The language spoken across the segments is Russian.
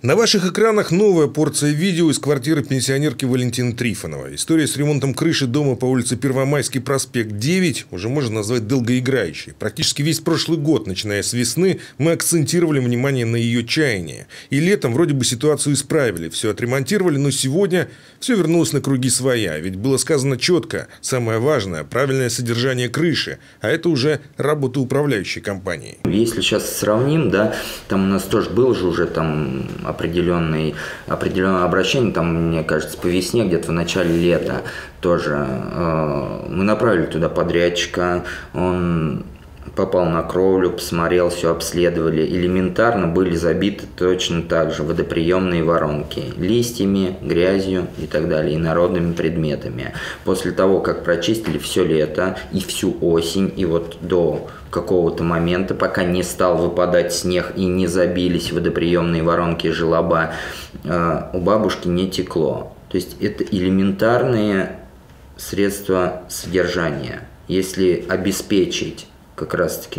На ваших экранах новая порция видео из квартиры пенсионерки Валентины Трифоновой. История с ремонтом крыши дома по улице Первомайский, проспект 9, уже можно назвать долгоиграющей. Практически весь прошлый год, начиная с весны, мы акцентировали внимание на ее чаяние. И летом вроде бы ситуацию исправили, все отремонтировали, но сегодня все вернулось на круги своя. Ведь было сказано четко, самое важное – правильное содержание крыши, а это уже работа управляющей компании. Если сейчас сравним, да, там у нас тоже было же уже там определенное обращение, там, мне кажется, по весне, где-то в начале лета тоже. Мы направили туда подрядчика, он попал на кровлю, посмотрел, все обследовали. Элементарно были забиты точно так же водоприемные воронки листьями, грязью и так далее, инородными предметами. После того, как прочистили все лето и всю осень, и вот до какого-то момента, пока не стал выпадать снег и не забились водоприемные воронки и желоба, у бабушки не текло. То есть это элементарные средства содержания. Если обеспечить как раз-таки,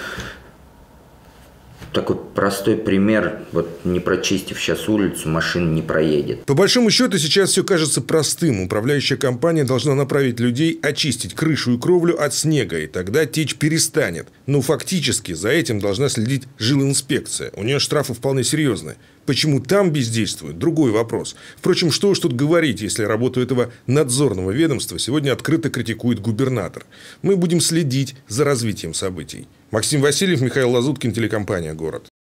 такой простой пример, вот не прочистив сейчас улицу, машина не проедет. По большому счету сейчас все кажется простым. Управляющая компания должна направить людей очистить крышу и кровлю от снега, и тогда течь перестанет. Но фактически за этим должна следить жилинспекция. У нее штрафы вполне серьезные. Почему там бездействует – другой вопрос. Впрочем, что уж тут говорить, если работу этого надзорного ведомства сегодня открыто критикует губернатор. Мы будем следить за развитием событий. Максим Васильев, Михаил Лазуткин, телекомпания «Город».